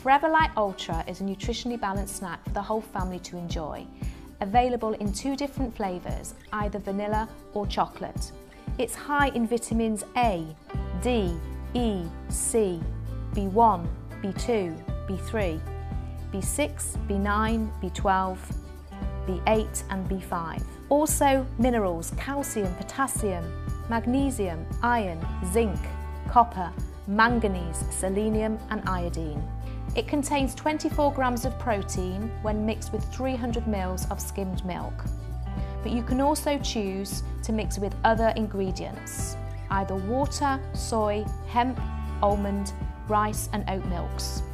Forever Lite Ultra is a nutritionally balanced snack for the whole family to enjoy. Available in 2 different flavours, either vanilla or chocolate. It's high in vitamins A, D, E, C, B1, B2, B3, B6, B9, B12, B8 and B5. Also minerals, calcium, potassium, magnesium, iron, zinc, copper, manganese, selenium and iodine. It contains 24 grams of protein when mixed with 300 ml of skimmed milk. But you can also choose to mix with other ingredients, either water, soy, hemp, almond, rice and oat milks.